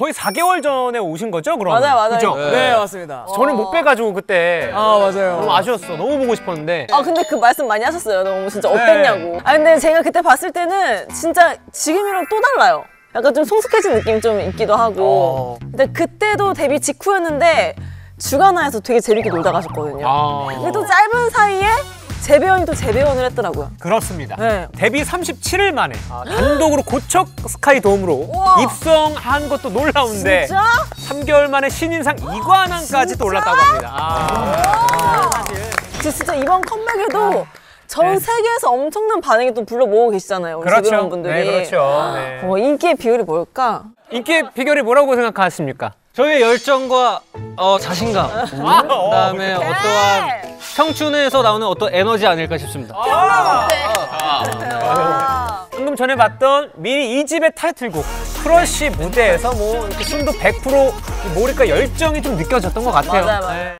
거의 4개월 전에 오신 거죠, 그럼? 맞아요. 그죠? 네, 맞습니다. 저는 못 빼가지고 그때 맞아요. 너무 아쉬웠어. 너무 보고 싶었는데. 근데 그 말씀 많이 하셨어요. 너무 진짜 어땠냐고. 근데 제가 그때 봤을 때는 진짜 지금이랑 또 달라요. 약간 좀 성숙해진 느낌이 좀 있기도 하고. 근데 그때도 데뷔 직후였는데 주간화에서 되게 재밌게 놀다 가셨거든요. 근데 또 짧은 사이에 재배원이 또 재배원을 했더라고요. 그렇습니다. 네. 데뷔 37일 만에 단독으로 고척 스카이 돔으로 우와. 입성한 것도 놀라운데 진짜? 3개월 만에 신인상 2관왕까지 또 올랐다고 합니다. 진짜 이번 컴백에도 전 세계에서 엄청난 반응이 또 불러 모으고 계시잖아요. 우리 재배원 분들이. 네, 그렇죠. 네. 인기의 비율이 뭘까? 인기의 비결이 뭐라고 생각하십니까? 저희의 열정과 자신감, 그다음에 어떠한 청춘에서 나오는 어떤 에너지 아닐까 싶습니다. 방금 전에 봤던 미니 2집의 타이틀곡 크러쉬 무대에서 뭐 이렇게 숨도 100% 몰입과 열정이 좀 느껴졌던 것 같아요. 맞아요. 네.